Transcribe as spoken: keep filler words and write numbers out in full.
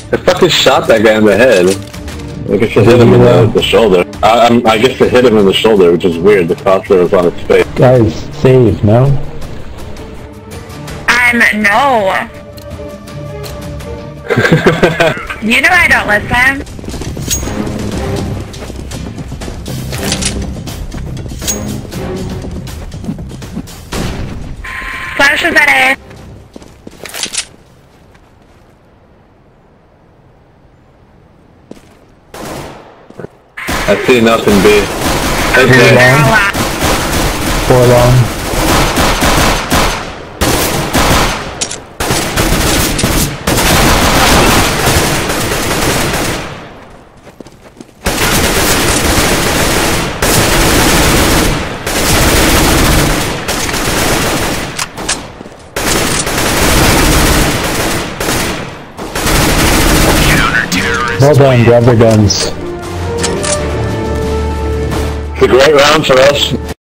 I fucking shot that guy in the head. I guess I hit him in the, the shoulder. I, I'm, I guess I hit him in the shoulder, which is weird. The crossbow was on his face. Guys, save, no? Um, no. You know I don't listen. Flash is at A. I see nothing, B. Four long. Four long. Well done, grab their guns. It's a great round for us.